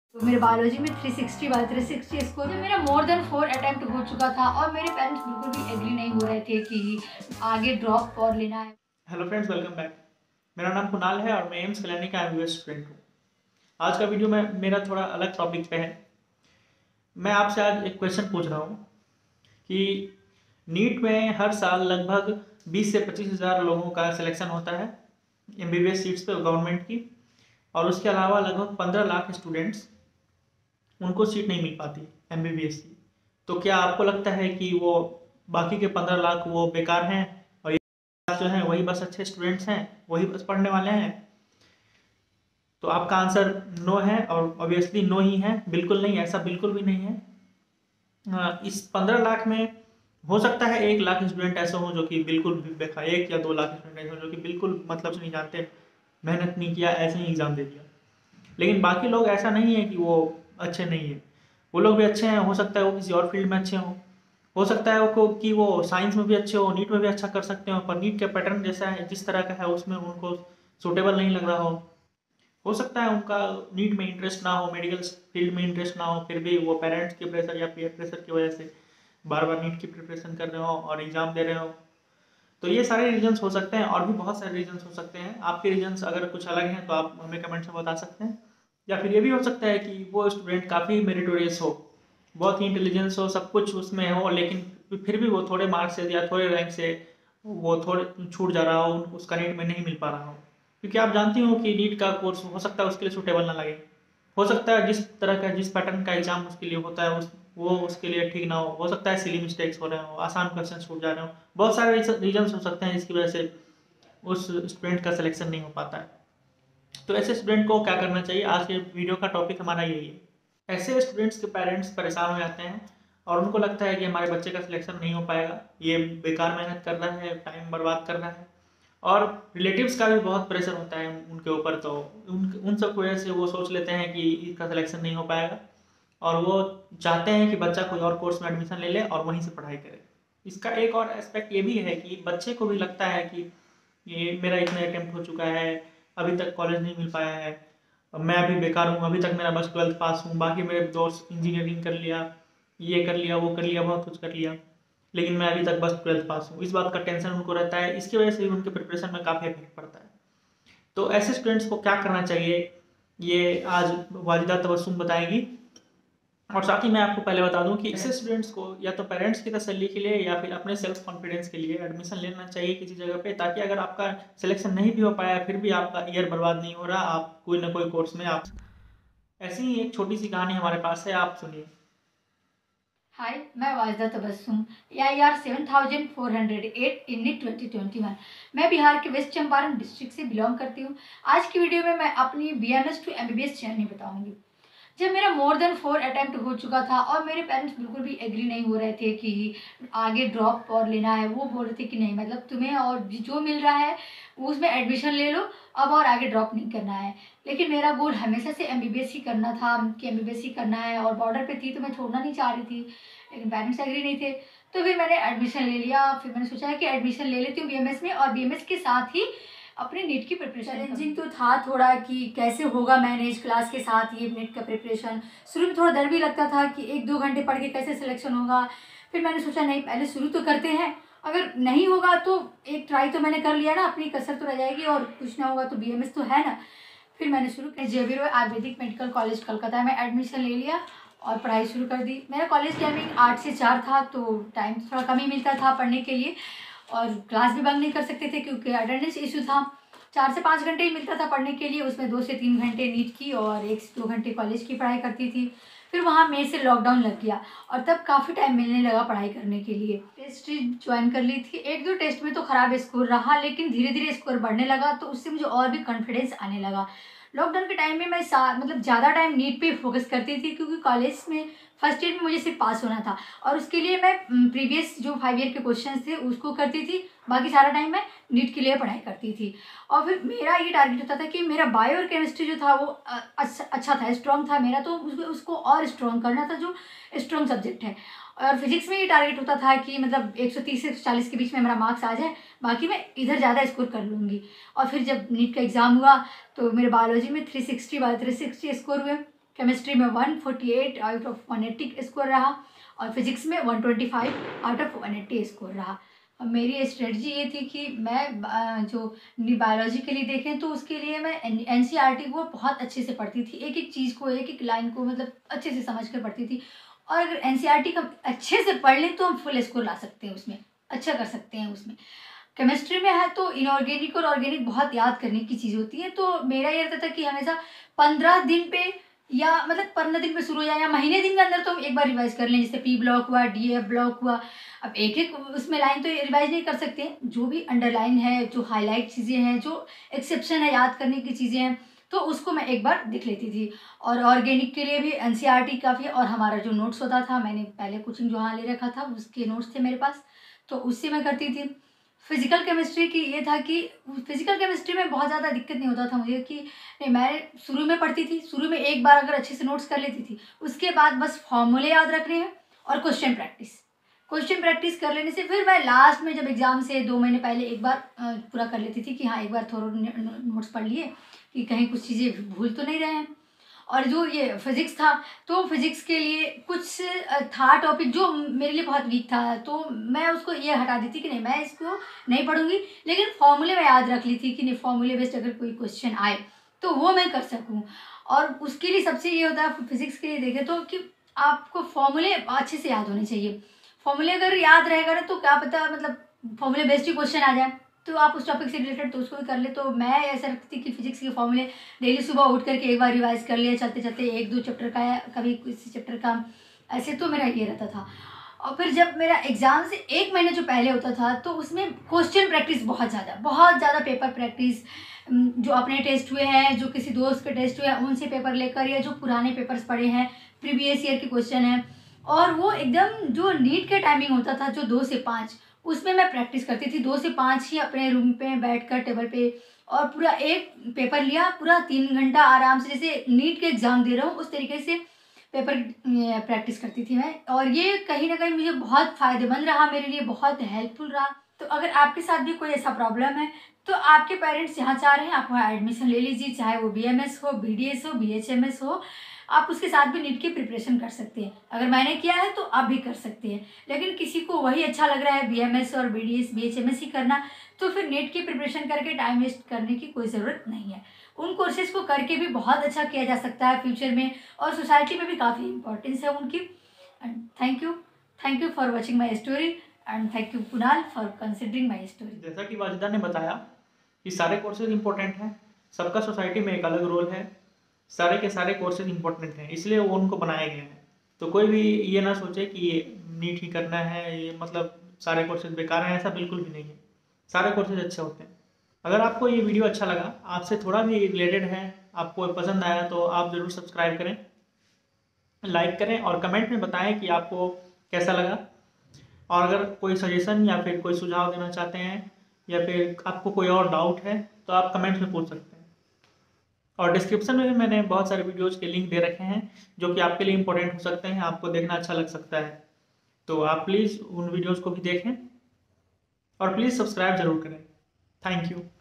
तो मेरे बायोलॉजी में 360 स्कोर में मेरा मोर देन 4 अटेम्प्ट हो चुका था और मेरे पेरेंट्स बिल्कुल भी एग्री नहीं हो रहे थे कि आगे ड्रॉप और लेना है। Hello friends, welcome back. मेरा नाम कुणाल है और मैं एम्स कल्याणी का एमबीबीएस स्टूडेंट हूँ। आज का वीडियो में मेरा थोड़ा अलग टॉपिक पे है। मैं आपसे आज एक क्वेश्चन पूछ रहा हूँ कि नीट में हर साल लगभग 20 से 25 हज़ार लोगों का सिलेक्शन होता है एमबीबीएस सीट्स पे गवर्नमेंट की, और उसके अलावा लगभग 15 लाख स्टूडेंट्स उनको सीट नहीं मिल पाती एमबीबीएस की। तो क्या आपको लगता है कि वो बाकी के 15 लाख वो बेकार हैं और ये जो हैं वही बस अच्छे स्टूडेंट्स हैं, वही बस पढ़ने वाले हैं? तो आपका आंसर नो है, और ऑब्वियसली नो ही है, बिल्कुल नहीं, ऐसा बिल्कुल भी नहीं है। इस 15 लाख में हो सकता है 1 लाख स्टूडेंट ऐसे हों जो कि बिल्कुल भी बेकार, 1 या 2 लाख स्टूडेंट ऐसे हों जो कि बिल्कुल मतलब से नहीं जानते, मेहनत नहीं किया, ऐसे ही एग्ज़ाम दे दिया। लेकिन बाकी लोग ऐसा नहीं है कि वो अच्छे नहीं है, वो लोग भी अच्छे हैं। हो सकता है वो किसी और फील्ड में अच्छे हों, हो सकता है वो कि वो साइंस में भी अच्छे हो, नीट में भी अच्छा कर सकते हो, पर नीट का पैटर्न जैसा है, जिस तरह का है, उसमें उनको सूटेबल नहीं लग रहा हो सकता है उनका नीट में इंटरेस्ट ना हो, मेडिकल फील्ड में इंटरेस्ट ना हो, फिर भी वो पेरेंट्स के प्रेशर या पीयर प्रेशर की वजह से बार बार नीट की प्रिपरेशन कर रहे हो और एग्ज़ाम दे रहे हो। तो ये सारे रीजंस हो सकते हैं, और भी बहुत सारे रीजंस हो सकते हैं। आपके रीजंस अगर कुछ अलग हैं तो आप हमें कमेंट्स में बता सकते हैं। या फिर ये भी हो सकता है कि वो स्टूडेंट काफ़ी मेरिटोरियस हो, बहुत ही इंटेलिजेंस हो, सब कुछ उसमें हो, लेकिन फिर भी वो थोड़े मार्क्स से या थोड़े रैंक से वो थोड़े छूट जा रहा हो, उसका नीट में नहीं मिल पा रहा हो। क्योंकि आप जानती हो कि नीट का कोर्स हो सकता है उसके लिए सूटेबल ना लगे, हो सकता है जिस तरह का, जिस पैटर्न का एग्जाम उसके लिए होता है वो उसके लिए ठीक ना हो सकता है सिली मिस्टेक्स हो रहे हो, आसान क्वेश्चन छूट जा रहे हो, बहुत सारे रीजन्स हो सकते हैं जिसकी वजह से उस स्टूडेंट का सिलेक्शन नहीं हो पाता है। तो ऐसे स्टूडेंट को क्या करना चाहिए, आज के वीडियो का टॉपिक हमारा यही है। ऐसे स्टूडेंट्स के पेरेंट्स परेशान हो जाते हैं और उनको लगता है कि हमारे बच्चे का सिलेक्शन नहीं हो पाएगा, ये बेकार मेहनत कर रहा है, टाइम बर्बाद कर रहा है, और रिलेटिव्स का भी बहुत प्रेशर होता है उनके ऊपर। तो उन सब की वजह से वो सोच लेते हैं कि इसका सिलेक्शन नहीं हो पाएगा, और वो चाहते हैं कि बच्चा कोई और कोर्स में एडमिशन ले ले और वहीं से पढ़ाई करे। इसका एक और एस्पेक्ट ये भी है कि बच्चे को भी लगता है कि ये मेरा इतना अटेम्प्ट हो चुका है, अभी तक कॉलेज नहीं मिल पाया है, मैं अभी बेकार हूँ, अभी तक मेरा बस 12th पास हूँ, बाकी मेरे दोस्त इंजीनियरिंग कर लिया, ये कर लिया, वो कर लिया, बहुत कुछ कर लिया, लेकिन मैं अभी तक बस 12th पास हूँ। इस बात का टेंशन उनको रहता है, इसकी वजह से भी उनके प्रिपरेशन में काफ़ी इफेक्ट पड़ता है। तो ऐसे स्टूडेंट्स को क्या करना चाहिए, ये आज वाजिदा तबस्सुम बताएगी। और साथ ही मैं आपको पहले बता दूं कि ऐसे स्टूडेंट्स को या तो पेरेंट्स की तसल्ली के लिए या फिर अपने सेल्फ कॉन्फिडेंस के लिए एडमिशन लेना चाहिए किसी जगह पे, ताकि अगर आपका सिलेक्शन नहीं भी हो पाया फिर भी आपका ईयर बर्बाद नहीं हो रहा, आप कोई ना कोई कोर्स में आप। ऐसी ही एक छोटी सी कहानी हमारे पास है, आप सुनिए। हाय, मैं वाजिदा तबस्सुम, AIR 7408 इन 2021। मैं बिहार के वेस्ट चंपारण डिस्ट्रिक्ट से बिलोंग करती हूँ। आज की वीडियो में मैं अपनी BMS टू MBBS जर्नी बताऊंगी। जब मेरा मोर देन 4 अटेम्प्ट हो चुका था और मेरे पेरेंट्स बिल्कुल भी एग्री नहीं हो रहे थे कि आगे ड्रॉप और लेना है, वो बोल रहे थे कि नहीं, मतलब तुम्हें और जो मिल रहा है उसमें एडमिशन ले लो, अब और आगे ड्रॉप नहीं करना है। लेकिन मेरा गोल हमेशा से MBBS ही करना था कि MBBS ही करना है, और बॉर्डर पे थी तो मैं छोड़ना नहीं चाह रही थी, लेकिन पेरेंट्स एग्री नहीं थे। तो फिर मैंने एडमिशन ले लिया। फिर मैंने सोचा है कि एडमिशन ले लेती हूँ BMS में, और BMS के साथ ही अपने नीट की प्रिपरेशन। चैलेंजिंग तो था थोड़ा कि कैसे होगा मैनेज क्लास के साथ ये नीट का प्रिपरेशन। शुरू में थोड़ा डर भी लगता था कि 1-2 घंटे पढ़ के कैसे सिलेक्शन होगा। फिर मैंने सोचा नहीं, पहले शुरू तो करते हैं, अगर नहीं होगा तो एक ट्राई तो मैंने कर लिया ना, अपनी कसर तो रह जाएगी, और कुछ ना होगा तो BMS तो है ना। फिर मैंने शुरू किया JB Roy Ayurvedic medical college Calcutta में एडमिशन ले लिया और पढ़ाई शुरू कर दी। मेरा कॉलेज टाइमिंग 8 से 4 था, तो टाइम थोड़ा कम ही मिलता था पढ़ने के लिए, और क्लास भी बंक नहीं कर सकते थे क्योंकि अटेंडेंस इशू था। 4 से 5 घंटे ही मिलता था पढ़ने के लिए, उसमें 2 से 3 घंटे नीट की और 1 से 2 घंटे कॉलेज की पढ़ाई करती थी। फिर वहाँ मई से लॉकडाउन लग गया और तब काफ़ी टाइम मिलने लगा पढ़ाई करने के लिए। टेस्ट ज्वाइन कर ली थी। 1-2 टेस्ट में तो ख़राब स्कोर रहा, लेकिन धीरे धीरे स्कोर बढ़ने लगा, तो उससे मुझे और भी कॉन्फिडेंस आने लगा। लॉकडाउन के टाइम में मैं मतलब ज़्यादा टाइम नीट पे फोकस करती थी, क्योंकि कॉलेज में फर्स्ट ईयर में मुझे सिर्फ पास होना था, और उसके लिए मैं प्रीवियस जो 5 ईयर के क्वेश्चन थे उसको करती थी, बाकी सारा टाइम मैं नीट के लिए पढ़ाई करती थी। और फिर मेरा ये टारगेट होता था कि मेरा बायो और केमिस्ट्री जो था वो अच्छा था, स्ट्रॉन्ग था मेरा, तो उसको और स्ट्रॉन्ग करना था, जो स्ट्रॉन्ग सब्जेक्ट है। और फिजिक्स में ये टारगेट होता था कि मतलब 130 से 140 के बीच में मेरा मार्क्स आ जाए, बाकी मैं इधर ज़्यादा स्कोर कर लूँगी। और फिर जब नीट का एग्ज़ाम हुआ तो मेरे बायोलॉजी में 360 स्कोर हुए, केमिस्ट्री में 148 आउट ऑफ 180 स्कोर रहा और फिजिक्स में 125 आउट ऑफ 180 स्कोर रहा। मेरी स्ट्रेटजी ये थी कि मैं जो बायोलॉजी के लिए देखें तो उसके लिए मैं NCERT को बहुत अच्छे से पढ़ती थी, एक एक चीज़ को, एक एक लाइन को मतलब अच्छे से समझ कर पढ़ती थी। और अगर NCERT का अच्छे से पढ़ लें तो हम फुल स्कोर ला सकते हैं, उसमें अच्छा कर सकते हैं। उसमें केमिस्ट्री में है तो इनऑर्गेनिक और ऑर्गेनिक बहुत याद करने की चीज़ होती है। तो मेरा ये रहता था कि हमेशा 15 दिन पे या मतलब 15 दिन पे शुरू हो जाए या महीने दिन के अंदर तो हम एक बार रिवाइज कर लें। जैसे P ब्लॉक हुआ, DF ब्लॉक हुआ, अब एक एक उसमें लाइन तो रिवाइज नहीं कर सकते, जो भी अंडरलाइन है, जो हाईलाइट चीज़ें हैं, जो एक्सेप्शन है, याद करने की चीज़ें हैं, तो उसको मैं एक बार देख लेती थी। और ऑर्गेनिक के लिए भी NCERT काफ़ी, और हमारा जो नोट्स होता था, मैंने पहले कोचिंग जहाँ ले रखा था उसके नोट्स थे मेरे पास, तो उससे मैं करती थी। फिजिकल केमिस्ट्री की ये था कि फिजिकल केमिस्ट्री में बहुत ज़्यादा दिक्कत नहीं होता था मुझे कि नहीं, मैं शुरू में पढ़ती थी, शुरू में एक बार अगर अच्छे से नोट्स कर लेती थी, उसके बाद बस फॉर्मूले याद रखने हैं और क्वेश्चन प्रैक्टिस कर लेने से फिर मैं लास्ट में जब एग्ज़ाम से 2 महीने पहले एक बार पूरा कर लेती थी कि हाँ एक बार थोड़ा नोट्स पढ़ लिए कि कहीं कुछ चीज़ें भूल तो नहीं रहे हैं। और जो ये फिज़िक्स था तो फिज़िक्स के लिए कुछ था टॉपिक जो मेरे लिए बहुत वीक था, तो मैं उसको ये हटा दी थी कि नहीं मैं इसको नहीं पढ़ूंगी, लेकिन फॉर्मूले में याद रख ली थी कि नहीं फॉर्मूले बेस्ड अगर कोई क्वेश्चन आए तो वो मैं कर सकूं। और उसके लिए सबसे ये होता है फिज़िक्स के लिए देखें तो कि आपको फॉर्मूले अच्छे से याद होने चाहिए। फॉर्मूले अगर याद रहेगा ना तो क्या पता मतलब फॉर्मूले बेस्ड ही क्वेश्चन आ जाए तो आप उस टॉपिक से रिलेटेड तो उसको भी कर ले। तो मैं ऐसा रखती थी कि फिजिक्स के फॉर्मूले डेली सुबह उठ करके एक बार रिवाइज कर लिया, चलते चलते 1-2 चैप्टर का है, कभी किसी चैप्टर का, ऐसे तो मेरा ये रहता था। और फिर जब मेरा एग्ज़ाम से 1 महीने जो पहले होता था तो उसमें क्वेश्चन प्रैक्टिस बहुत ज़्यादा पेपर प्रैक्टिस, जो अपने टेस्ट हुए हैं, जो किसी दोस्त के टेस्ट हुए हैं उनसे पेपर लेकर, या जो पुराने पेपर्स पढ़े हैं, प्रीवियस ईयर के क्वेश्चन हैं। और वो एकदम जो नीट के टाइमिंग होता था जो 2 से 5, उसमें मैं प्रैक्टिस करती थी 2 से 5 ही अपने रूम पे बैठकर टेबल पे, और पूरा एक पेपर लिया, पूरा 3 घंटा आराम से जैसे नीट के एग्ज़ाम दे रहा हूँ उस तरीके से पेपर प्रैक्टिस करती थी मैं। और ये कहीं ना कहीं मुझे बहुत फ़ायदेमंद रहा, मेरे लिए बहुत हेल्पफुल रहा। तो अगर आपके साथ भी कोई ऐसा प्रॉब्लम है तो आपके पेरेंट्स यहाँ चाह रहे हैं आप वहाँ एडमिशन ले लीजिए, चाहे वो BMS हो, BDS हो, BHMS हो, आप उसके साथ भी नीट की प्रिपरेशन कर सकते हैं। अगर मैंने किया है तो आप भी कर सकते हैं। लेकिन किसी को वही अच्छा लग रहा है BMS और BDS BHMS ही करना, तो फिर नीट की प्रिपरेशन करके टाइम वेस्ट करने की कोई ज़रूरत नहीं है। उन कोर्सेज़ को करके भी बहुत अच्छा किया जा सकता है फ्यूचर में, और सोसाइटी में भी काफ़ी इंपॉर्टेंस है उनकी। And thank you for watching my story, and thank you Kunal for considering my story. जैसा कि वाजिदा ने बताया कि सारे कोर्सेज इंपॉर्टेंट हैं, सबका सोसाइटी में एक अलग रोल है, सारे के सारे कोर्सेज इंपॉर्टेंट हैं, इसलिए वो उनको बनाए गए हैं। तो कोई भी ये ना सोचे कि ये नीट ही करना है, ये मतलब सारे कोर्सेज बेकार हैं, ऐसा बिल्कुल भी नहीं है। सारे कोर्सेज अच्छे होते हैं। अगर आपको ये वीडियो अच्छा लगा, आपसे थोड़ा भी रिलेटेड है, आपको पसंद आया, तो आप ज़रूर सब्सक्राइब करें, लाइक करें और कमेंट में बताएं कि आपको कैसा लगा। और अगर कोई सजेशन या फिर कोई सुझाव देना चाहते हैं या फिर आपको कोई और डाउट है तो आप कमेंट्स में पूछ सकते हैं। और डिस्क्रिप्शन में भी मैंने बहुत सारे वीडियोज़ के लिंक दे रखे हैं जो कि आपके लिए इंपॉर्टेंट हो सकते हैं, आपको देखना अच्छा लग सकता है। तो आप प्लीज़ उन वीडियोज़ को भी देखें और प्लीज़ सब्सक्राइब ज़रूर करें। Thank you.